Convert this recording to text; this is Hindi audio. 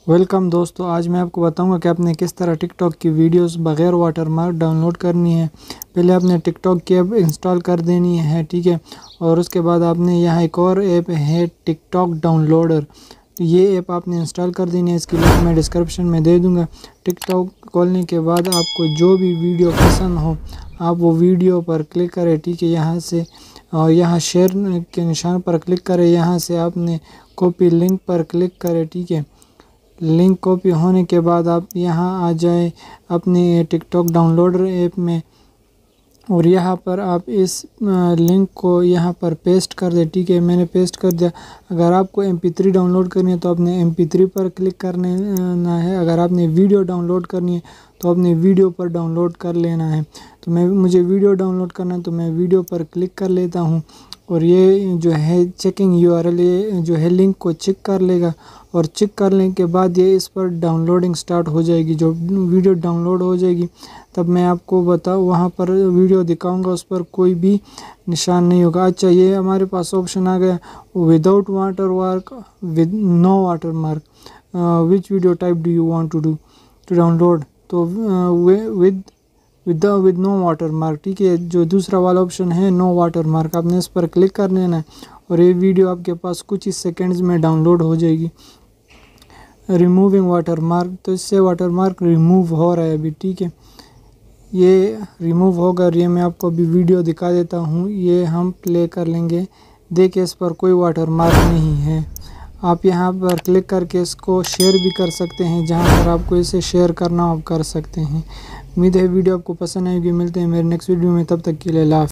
वेलकम दोस्तों, आज मैं आपको बताऊंगा कि आपने किस तरह टिकटॉक की वीडियोस बगैर वाटरमार्क डाउनलोड करनी है। पहले आपने टिकटॉक की ऐप इंस्टॉल कर देनी है, ठीक है। और उसके बाद आपने यहाँ एक और ऐप है टिकटॉक डाउनलोडर, तो ये ऐप आपने इंस्टॉल कर देनी है। इसकी लिंक मैं डिस्क्रिप्शन में दे दूँगा। टिकटॉक खोलने के बाद आपको जो भी वीडियो पसंद हो आप वो वीडियो पर क्लिक करें, ठीक है। यहाँ से और यहाँ शेयर के निशान पर क्लिक करें, यहाँ से आपने कॉपी लिंक पर क्लिक करें, ठीक है। लिंक कॉपी होने के बाद आप यहाँ आ जाए अपने टिकटॉक डाउनलोडर ऐप में और यहाँ पर आप इस लिंक को यहाँ पर पेस्ट कर दे, ठीक है। मैंने पेस्ट कर दिया। अगर आपको MP3 डाउनलोड करनी है तो आपने MP3 पर क्लिक करना है। अगर आपने वीडियो डाउनलोड करनी है तो आपने वीडियो पर डाउनलोड कर लेना है। तो मुझे वीडियो डाउनलोड करना है तो मैं वीडियो पर क्लिक कर लेता हूँ और ये जो है चेकिंग URL ये जो है लिंक को चेक कर लेगा और चेक करने के बाद ये इस पर डाउनलोडिंग स्टार्ट हो जाएगी। जो वीडियो डाउनलोड हो जाएगी तब मैं आपको वहाँ पर वीडियो दिखाऊंगा, उस पर कोई भी निशान नहीं होगा। अच्छा, ये हमारे पास ऑप्शन आ गया without watermark, with no watermark, which video type do you want to download. तो विद नो वाटरमार्क, ठीक है। जो दूसरा वाला ऑप्शन है नो वाटरमार्क, आपने इस पर क्लिक कर लेना है और ये वीडियो आपके पास कुछ ही सेकंड्स में डाउनलोड हो जाएगी। रिमूविंग वाटरमार्क, तो इससे वाटरमार्क रिमूव हो रहा है अभी, ठीक है। ये रिमूव होगा और ये मैं आपको अभी वीडियो दिखा देता हूँ। ये हम प्ले कर लेंगे। देखिए इस पर कोई वाटरमार्क नहीं है। आप यहाँ पर क्लिक करके इसको शेयर भी कर सकते हैं, जहाँ पर आपको इसे शेयर करना आप कर सकते हैं। उम्मीद है वीडियो आपको पसंद आएगी। मिलते हैं मेरे नेक्स्ट वीडियो में, तब तक के लिए अल्लाह हाफ़िज़।